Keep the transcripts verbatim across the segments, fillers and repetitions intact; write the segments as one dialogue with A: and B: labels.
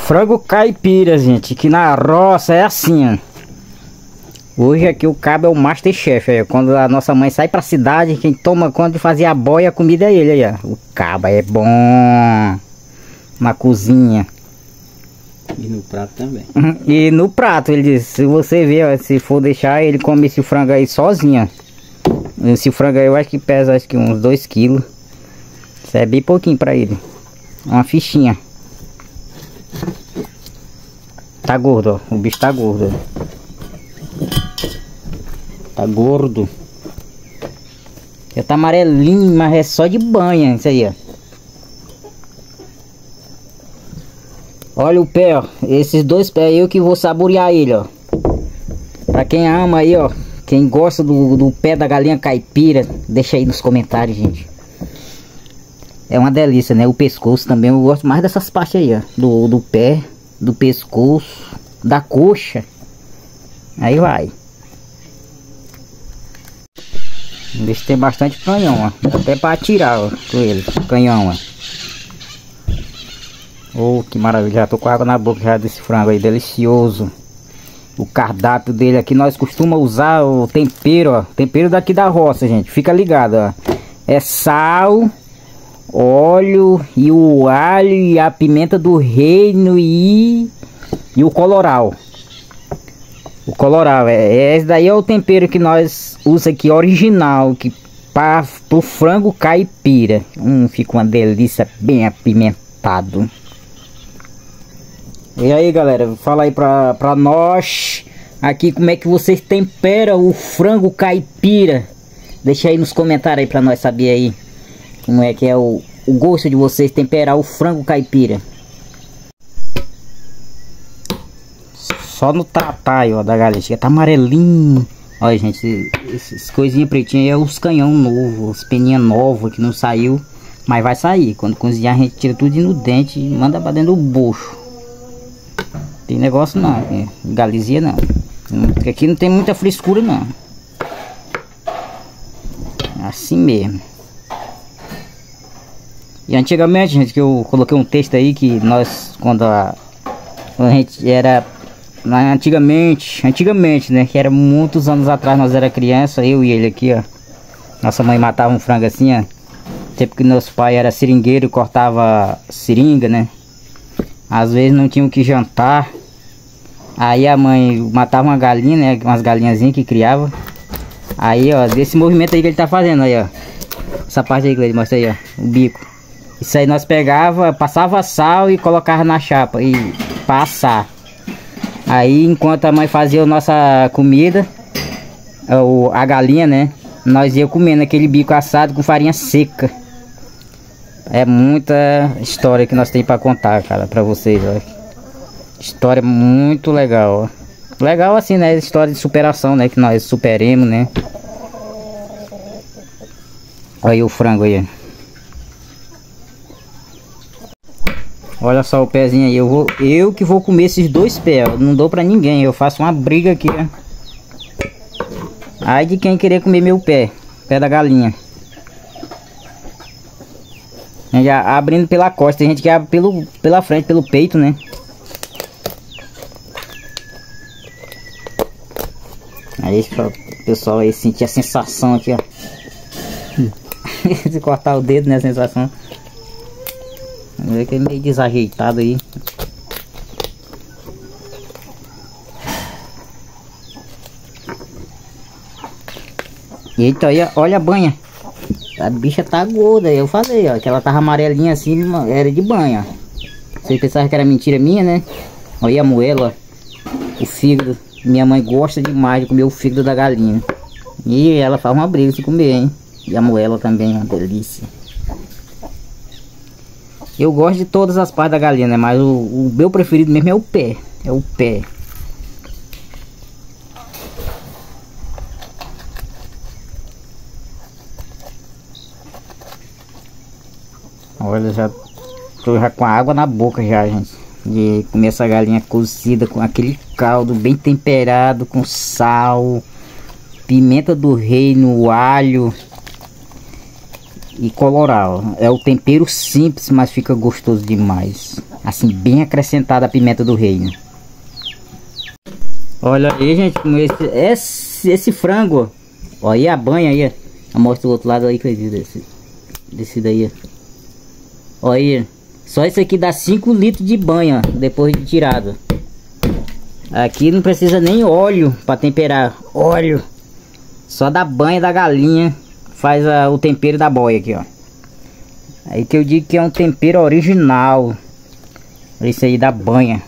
A: Frango caipira, gente, que na roça é assim, ó. Hoje aqui o cabo é o Masterchef, aí, quando a nossa mãe sai pra cidade, quem toma conta de fazer a boia, a comida é ele, aí, ó. O cabo é bom na cozinha.
B: E no prato também.
A: E no prato, ele diz, se você ver, ó, se for deixar, ele come esse frango aí sozinho. Esse frango aí eu acho que pesa acho que uns dois quilos. Isso é bem pouquinho pra ele. Uma fichinha. Tá gordo, ó. O bicho tá gordo. Tá gordo. Já tá amarelinho, mas é só de banha isso aí, ó. Olha o pé, ó. Esses dois pés eu que vou saborear ele, ó. Pra quem ama aí, ó. Quem gosta do, do pé da galinha caipira, deixa aí nos comentários, gente. É uma delícia, né? O pescoço também, eu gosto mais dessas partes aí, ó. Do, do pé, do pescoço, da coxa. Aí vai. Deixa tem bastante canhão, ó. Até pra atirar, ó, com ele, canhão, ó. Oh, que maravilha, já tô com água na boca já desse frango aí, delicioso. O cardápio dele aqui, nós costumamos usar o tempero, ó. Tempero daqui da roça, gente, fica ligado, ó. É sal, óleo e o alho e a pimenta do reino e, e o coloral. O coloral, é, esse daí é o tempero que nós usamos aqui, original, que para o frango caipira. Hum, fica uma delícia, bem apimentado. E aí, galera, fala aí pra, pra nós aqui como é que vocês temperam o frango caipira. Deixa aí nos comentários aí pra nós saber aí como é que é o, o gosto de vocês temperar o frango caipira. Só no tapaio, ó, da galinha, chega tá amarelinho. Olha, gente, essas coisinhas pretinhas é os canhão novo, as peninhas novas que não saiu, mas vai sair. Quando cozinhar a gente tira tudo no dente e manda pra dentro do bucho. Tem negócio não, Galizia não. Aqui não tem muita frescura não. Assim mesmo. E antigamente, gente, que eu coloquei um texto aí que nós, quando a, quando a gente era... Antigamente, antigamente, né? Que era muitos anos atrás, nós era criança, eu e ele aqui, ó. Nossa mãe matava um frango assim, ó. Tempo que nosso pai era seringueiro, cortava seringa, né? Às vezes não tinha o que jantar. Aí a mãe matava uma galinha, né? Umas galinhazinhas que criava. Aí, ó, desse movimento aí que ele tá fazendo aí, ó. Essa parte aí que ele mostra aí, ó. O bico. Isso aí nós pegava, passava sal e colocava na chapa e pra assar. Aí enquanto a mãe fazia a nossa comida, a galinha, né? Nós ia comendo aquele bico assado com farinha seca. É muita história que nós temos para contar, cara, para vocês, ó. História muito legal, ó. Legal assim, né? História de superação, né? Que nós superemos, né? Olha aí o frango aí. Olha só o pezinho aí. Eu, vou, eu que vou comer esses dois pés, ó. Não dou pra ninguém. Eu faço uma briga aqui, ó. Ai de quem querer comer meu pé. Pé da galinha. Já abrindo pela costa, tem gente que abre pelo, pela frente, pelo peito, né? Aí o pessoal aí sentir a sensação aqui, ó. Se cortar o dedo, né? A sensação. Vê que é meio desajeitado aí. Eita, olha, olha a banha. A bicha tá gorda, eu falei, ó, que ela tava amarelinha assim, era de banha. Vocês pensavam que era mentira minha, né? Olha a moela, ó, o fígado. Minha mãe gosta demais de comer o fígado da galinha. E ela faz uma briga de comer, hein? E a moela também, uma delícia. Eu gosto de todas as partes da galinha, né? Mas o, o meu preferido mesmo é o pé. É o pé. Olha, já tô já com a água na boca já, gente. De comer essa galinha cozida com aquele caldo bem temperado, com sal, pimenta do reino, alho e coloral. É o tempero simples, mas fica gostoso demais. Assim, bem acrescentada a pimenta do reino. Olha aí, gente, esse, esse, esse frango. Olha aí a banha aí. Mostra o outro lado aí, que desse, desse daí. Olha aí. Só isso aqui dá cinco litros de banha depois de tirado. Aqui não precisa nem óleo para temperar. Óleo. Só da banha da galinha faz a, o tempero da boia aqui, ó. Aí que eu digo que é um tempero original. Esse aí da banha.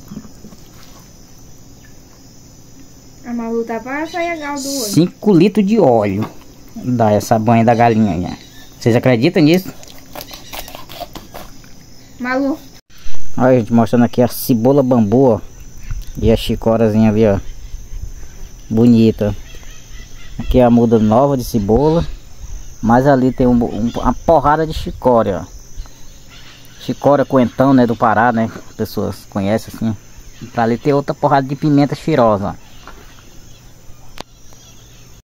C: A Malu tá pra sair a gal do olho.
A: cinco litros de óleo dá essa banha da galinha aí. Vocês acreditam nisso?
C: Malu.
A: Olha, gente, mostrando aqui a cebola bambu, ó. E a chicorazinha ali, ó. Bonita. Aqui é a muda nova de cebola. Mas ali tem um, um, uma porrada de chicória, ó. Chicória coentão, né, do Pará, né? Pessoas conhecem assim. Pra ali tem outra porrada de pimenta cheirosa, ó.